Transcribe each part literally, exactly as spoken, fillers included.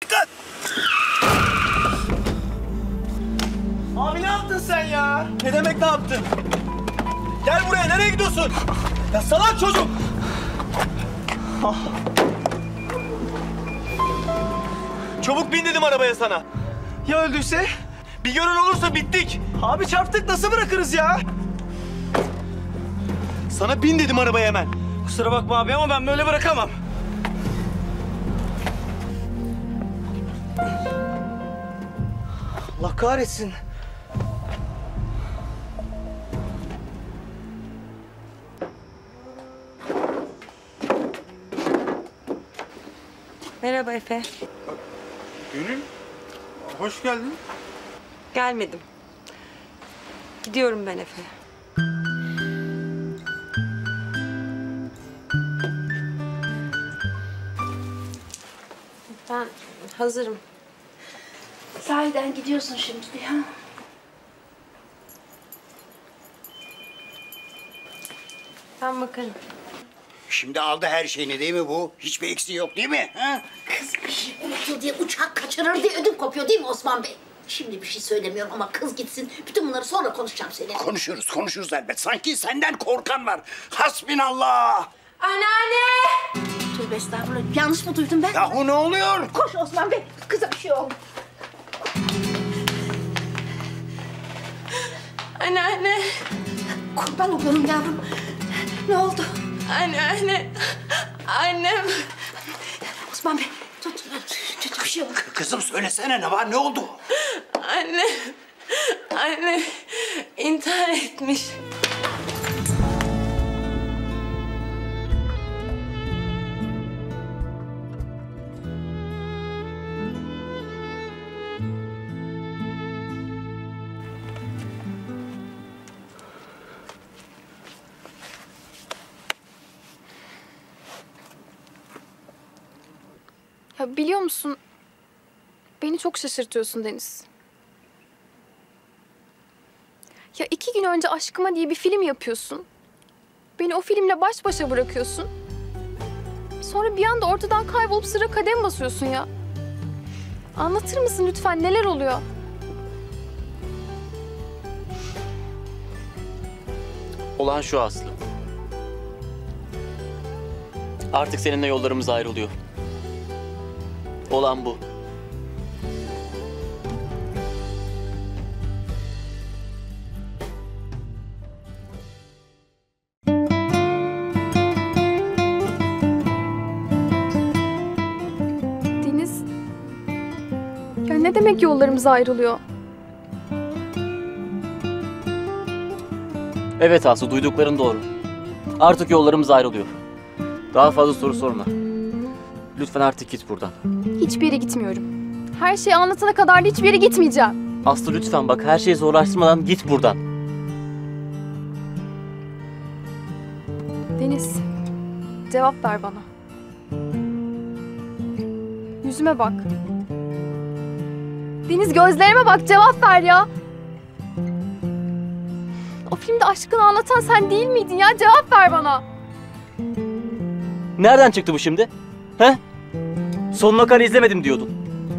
Dikkat! Abi ne yaptın sen ya? Ne demek ne yaptın? Gel buraya, nereye gidiyorsun? Ya salak çocuk! Çabuk bin dedim arabaya sana. Ya öldüyse? Bir gören olursa bittik. Abi çarptık, nasıl bırakırız ya? Sana bin dedim arabaya hemen. Kusura bakma abi ama ben böyle bırakamam. Allah kahretsin. Merhaba Efe. Gönül, hoş geldin. Gelmedim. Gidiyorum ben Efe. Ben hazırım. Sahiden gidiyorsun şimdi ya. Ben bakarım. Şimdi aldı her şeyini değil mi bu? Hiçbir eksiği yok değil mi? Ha? Kız bir şey unutuyor diye uçak kaçırır diye ödüm kopuyor değil mi Osman Bey? Şimdi bir şey söylemiyorum ama kız gitsin. Bütün bunları sonra konuşacağım seninle. Konuşuruz, konuşuruz elbet. Sanki senden korkan var. Hasbinallah. Anneanne! Tövbe estağfurullah. Yanlış mı duydum ben? Yahu ne oluyor? Koş Osman Bey. Kıza bir şey oldu. Anneanne! Kurban oluyorum yavrum. Ne oldu? Anneanne! Annem! Osman Bey. Tut. Tut bir şey oldu. Kızım söylesene ne var, ne oldu? Anne! Anne! İntihar etmiş. Ya biliyor musun? Beni çok şaşırtıyorsun Deniz. Ya iki gün önce Aşkıma diye bir film yapıyorsun. Beni o filmle baş başa bırakıyorsun. Sonra bir anda ortadan kaybolup sıra kadem basıyorsun ya. Anlatır mısın lütfen, neler oluyor? Olan şu Aslı. Artık seninle yollarımız ayrılıyor. Olan bu. Deniz. Ya ne demek yollarımız ayrılıyor? Evet Aslı, duydukların doğru. Artık yollarımız ayrılıyor. Daha fazla soru sorma. Lütfen artık git buradan. Hiçbir yere gitmiyorum. Her şeyi anlatana kadar da hiçbir yere gitmeyeceğim. Aslı lütfen bak, her şeyi zorlaştırmadan git buradan. Deniz, cevap ver bana. Yüzüme bak. Deniz, gözlerime bak, cevap ver ya. O filmde aşkını anlatan sen değil miydin ya? Cevap ver bana. Nereden çıktı bu şimdi? He? Sonuna kadar izlemedim diyordun.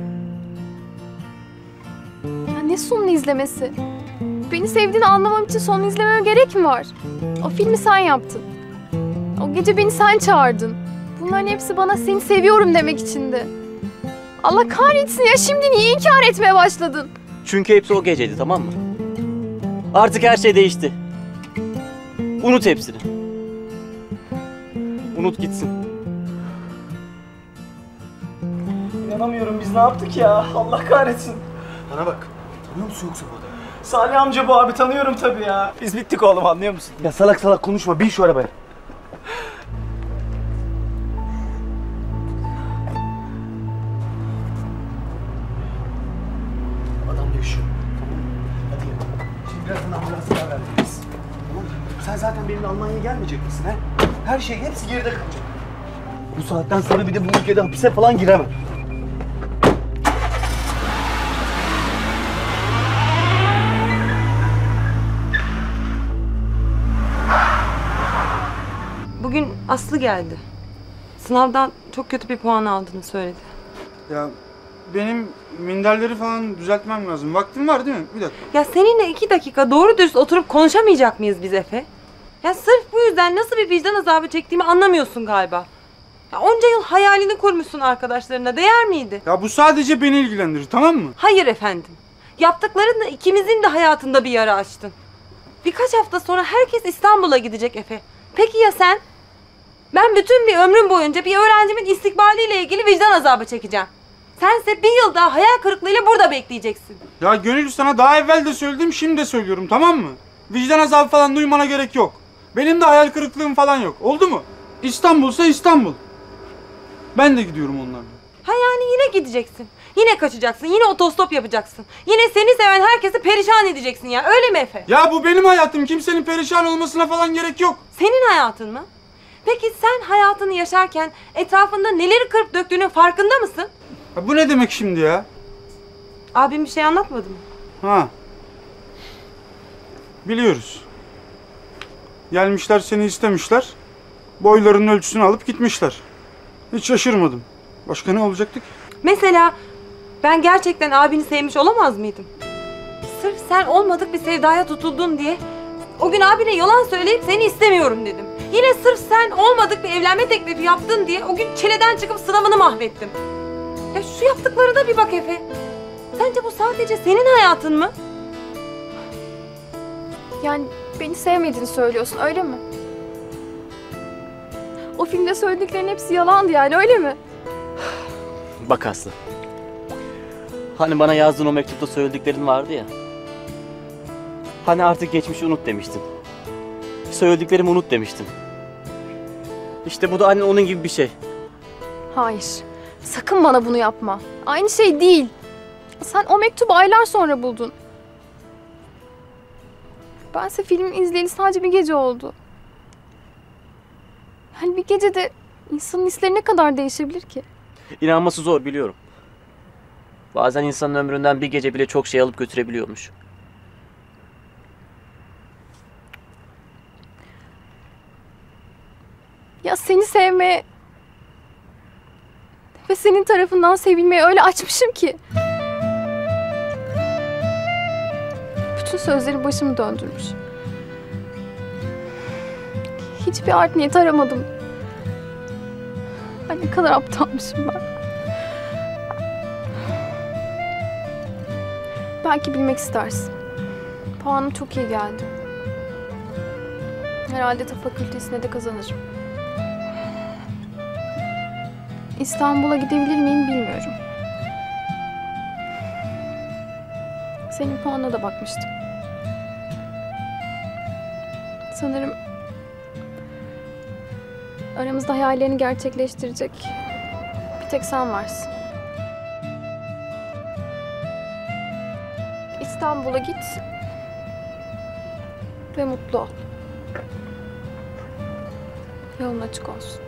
Ya ne sonunu izlemesi? Beni sevdiğini anlamam için sonunu izlememe gerek mi var? O filmi sen yaptın. O gece beni sen çağırdın. Bunların hepsi bana seni seviyorum demek içindi. Allah kahretsin ya, şimdi niye inkar etmeye başladın? Çünkü hepsi o geceydi, tamam mı? Artık her şey değişti. Unut hepsini. Unut gitsin. İnanamıyorum, biz ne yaptık ya? Allah kahretsin. Bana bak. Tanıyor musun yoksa bu adamı? Salih amca bu abi, tanıyorum tabii ya. Biz bittik oğlum, anlıyor musun? Ya salak salak konuşma, bin şu arabaya. Adam yaşıyor. Tamam mı? Hadi gel. Şimdi birazdan ambulansa haber veririz. Tamam mı? Sen zaten benimle Almanya'ya gelmeyecek misin ha? Her şey, hepsi geride kalacak. Bu saatten sonra bir de bu ülkede hapise falan giremem. Bugün Aslı geldi. Sınavdan çok kötü bir puan aldığını söyledi. Ya benim minderleri falan düzeltmem lazım. Vaktin var değil mi? Bir dakika. Ya seninle iki dakika doğru dürüst oturup konuşamayacak mıyız biz Efe? Ya sırf bu yüzden nasıl bir vicdan azabı çektiğimi anlamıyorsun galiba. Ya onca yıl hayalini kurmuşsun arkadaşlarına. Değer miydi? Ya bu sadece beni ilgilendirir, tamam mı? Hayır efendim. Yaptıklarınla ikimizin de hayatında bir yara açtın. Birkaç hafta sonra herkes İstanbul'a gidecek Efe. Peki ya sen? Ben bütün bir ömrüm boyunca bir öğrencimin istikbaliyle ilgili vicdan azabı çekeceğim. Sense bir yıl daha hayal kırıklığıyla burada bekleyeceksin. Ya Gönül, sana daha evvel de söyledim, şimdi de söylüyorum, tamam mı? Vicdan azabı falan duymana gerek yok. Benim de hayal kırıklığım falan yok. Oldu mu? İstanbul'sa İstanbul. Ben de gidiyorum onlarla. Ha yani yine gideceksin. Yine kaçacaksın. Yine otostop yapacaksın. Yine seni seven herkesi perişan edeceksin ya. Öyle mi Efe? Ya bu benim hayatım. Kimsenin perişan olmasına falan gerek yok. Senin hayatın mı? Peki sen hayatını yaşarken etrafında neleri kırıp döktüğünün farkında mısın? Ya bu ne demek şimdi ya? Abim bir şey anlatmadı mı? Ha. Biliyoruz. Gelmişler, seni istemişler. Boylarının ölçüsünü alıp gitmişler. Hiç şaşırmadım. Başka ne olacaktı ki? Mesela ben gerçekten abini sevmiş olamaz mıydım? Sırf sen olmadık bir sevdaya tutuldun diye o gün abine yalan söyleyip seni istemiyorum dedim. Yine sırf sen olmadık bir evlenme teklifi yaptın diye o gün çileden çıkıp sınavını mahvettim. Ya şu yaptıklarına bir bak Efe. Sence bu sadece senin hayatın mı? Yani beni sevmediğini söylüyorsun, öyle mi? O filmde söylediklerin hepsi yalandı yani, öyle mi? Bak Aslı. Hani bana yazdığın o mektupta söylediklerin vardı ya. Hani artık geçmişi unut demiştin. Söylediklerimi unut demiştin. İşte bu da aynen onun gibi bir şey. Hayır. Sakın bana bunu yapma. Aynı şey değil. Sen o mektubu aylar sonra buldun. Bense filmin izleyeli sadece bir gece oldu. Yani bir gecede insanın hisleri ne kadar değişebilir ki? İnanması zor, biliyorum. Bazen insanın ömründen bir gece bile çok şey alıp götürebiliyormuş. Ya seni sevmeye ve senin tarafından sevilmeye öyle açmışım ki. Bütün sözleri başımı döndürmüş. Hiçbir art niyet aramadım. Ay ne kadar aptalmışım ben. Belki bilmek istersin. Puanım çok iyi geldi. Herhalde tıp fakültesine de kazanırım. İstanbul'a gidebilir miyim bilmiyorum. Senin puanına da bakmıştım. Sanırım aramızda hayallerini gerçekleştirecek bir tek sen varsın. İstanbul'a git ve mutlu ol. Yolun açık olsun.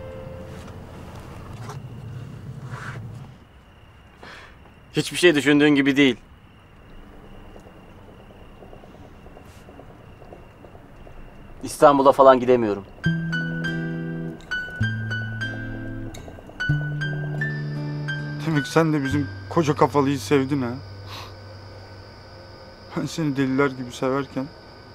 Hiçbir şey düşündüğün gibi değil. İstanbul'a falan gidemiyorum. Demek sen de bizim koca kafalıyı sevdin ha? Ben seni deliler gibi severken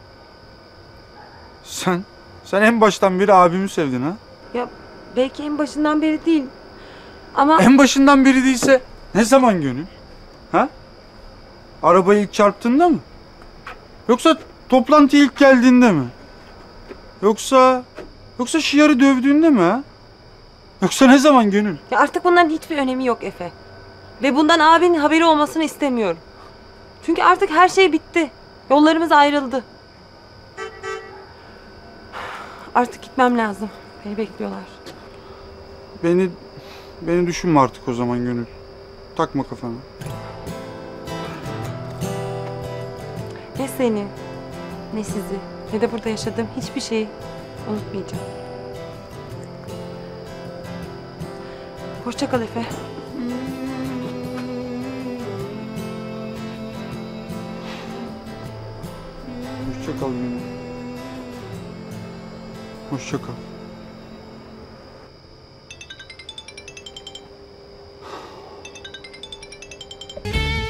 sen, sen en baştan beri abimi sevdin ha? Ya belki en başından beri değil. Ama En başından beri değilse ne zaman Gönül? Ha? Arabayı ilk çarptığında mı? Yoksa toplantıya ilk geldiğinde mi? Yoksa yoksa Şiar'ı dövdüğünde mi ha? Yoksa ne zaman Gönül? ya artık bunların hiçbir önemi yok Efe. Ve bundan abinin haberi olmasını istemiyorum. Çünkü artık her şey bitti. Yollarımız ayrıldı. Artık gitmem lazım. Beni bekliyorlar. Beni beni düşünme artık o zaman Gönül. Takma kafana. Ne seni, ne sizi, ne de burada yaşadığım hiçbir şeyi unutmayacağım. Hoşça kal Efe. Hoşça kal Gönül. Hoşça kal.